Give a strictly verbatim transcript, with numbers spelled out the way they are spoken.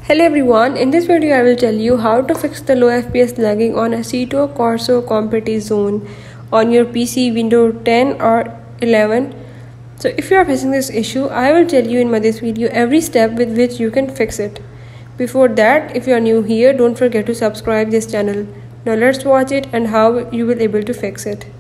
Hello everyone, in this video I will tell you how to fix the low F P S lagging on Assetto Corsa Competizione on your P C Windows ten or eleven. So if you are facing this issue, I will tell you in my this video every step with which you can fix it. Before that, if you are new here, don't forget to subscribe this channel. Now let's watch it and how you will able to fix it.